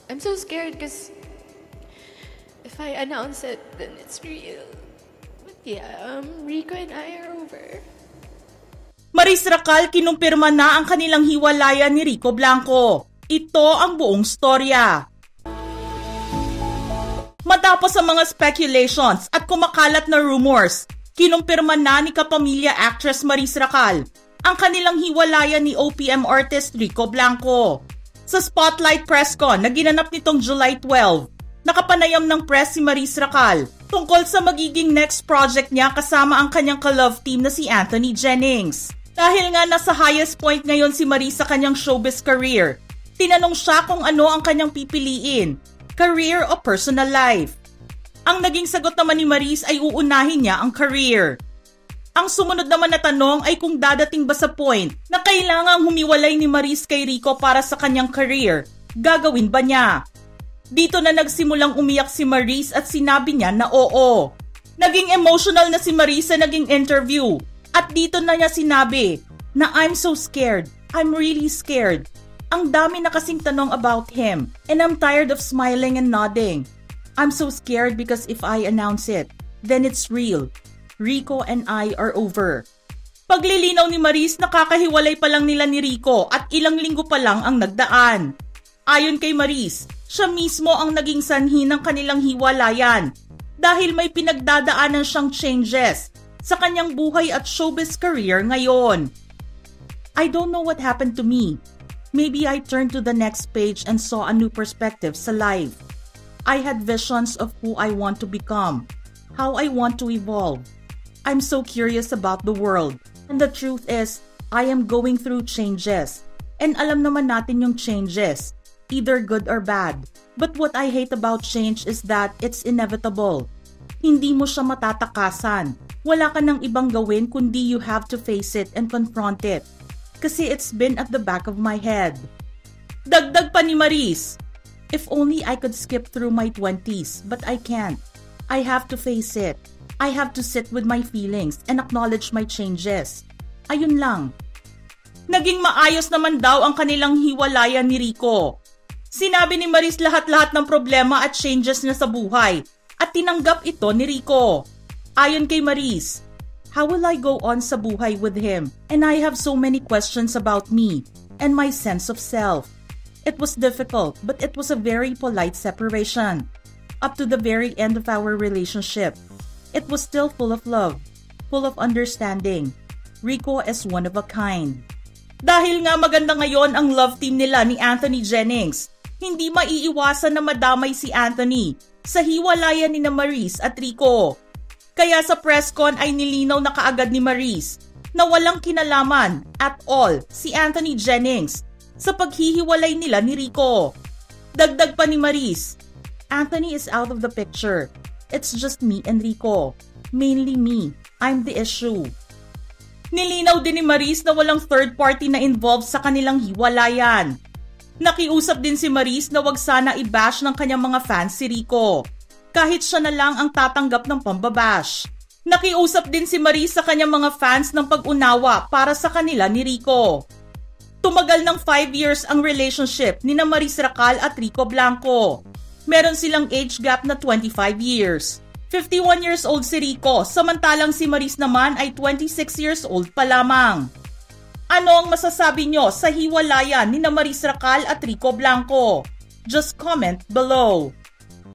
I'm so scared because if I announce it, then it's real. But yeah, Rico and I are over. Maris Racal kinumpirma na ang kanilang hiwalayan ni Rico Blanco. Ito ang buong storya. Matapos ang mga speculations at kumakalat na rumors, kinumpirma na ni kapamilya actress Maris Racal ang kanilang hiwalayan ni OPM artist Rico Blanco. Sa Spotlight Presscon na ginanap nitong July 12, nakapanayam ng press si Maris Racal tungkol sa magiging next project niya kasama ang kanyang ka-love team na si Anthony Jennings. Dahil nga nasa highest point ngayon si Maris sa kanyang showbiz career, tinanong siya kung ano ang kanyang pipiliin, career o personal life. Ang naging sagot naman ni Maris ay uunahin niya ang career. Ang sumunod naman na tanong ay kung dadating ba sa point na kailangang humiwalay ni Maris kay Rico para sa kanyang career, gagawin ba niya? Dito na nagsimulang umiyak si Maris at sinabi niya na oo. Naging emotional na si Maris sa naging interview at dito na niya sinabi na I'm so scared, I'm really scared. Ang dami na kasing tanong about him and I'm tired of smiling and nodding. I'm so scared because if I announce it, then it's real. Rico and I are over. Paglilinaw ni Maris, nakakahiwalay pa lang nila ni Rico at ilang linggo pa lang ang nagdaan. Ayon kay Maris, siya mismo ang naging sanhi ng kanilang hiwalayan dahil may pinagdadaanan siyang changes sa kanyang buhay at showbiz career ngayon. I don't know what happened to me. Maybe I turned to the next page and saw a new perspective sa life. I had visions of who I want to become, how I want to evolve. I'm so curious about the world. And the truth is, I am going through changes. And alam naman natin yung changes, either good or bad. But what I hate about change is that it's inevitable. Hindi mo siya matatakasan. Wala ka nang ibang gawin kundi you have to face it and confront it. Kasi it's been at the back of my head. Dagdag pa ni Maris, if only I could skip through my 20s, but I can't. I have to face it. I have to sit with my feelings and acknowledge my changes. Ayun lang. Naging maayos naman daw ang kanilang hiwalayan ni Rico. Sinabi ni Maris lahat-lahat ng problema at changes niya sa buhay at tinanggap ito ni Rico. Ayon kay Maris, how will I go on sa buhay with him? And I have so many questions about me and my sense of self. It was difficult, but it was a very polite separation. Up to the very end of our relationship, it was still full of love, full of understanding. Rico is one of a kind. Dahil nga maganda ngayon ang love team nila ni Anthony Jennings, hindi maiiwasan na madamay si Anthony sa hiwalayan ni Maris at Rico. Kaya sa presscon ay nilinaw na kaagad ni Maris na walang kinalaman at all si Anthony Jennings sa paghihiwalay nila ni Rico. Dagdag pa ni Maris, Anthony is out of the picture. It's just me and Rico. Mainly me. I'm the issue. Nilinaw din ni Maris na walang third party na involved sa kanilang hiwalayan. Nakiusap din si Maris na wag sana i-bash ng kanyang mga fans si Rico. Kahit siya na lang ang tatanggap ng pambabash. Nakiusap din si Maris sa kanyang mga fans ng pag-unawa para sa kanila ni Rico. Tumagal ng 5 years ang relationship ni Maris Racal at Rico Blanco. Meron silang age gap na 25 years. 51 years old si Rico, samantalang si Maris naman ay 26 years old pa lamang. Ano ang masasabi nyo sa hiwalayan ni Maris Racal at Rico Blanco? Just comment below.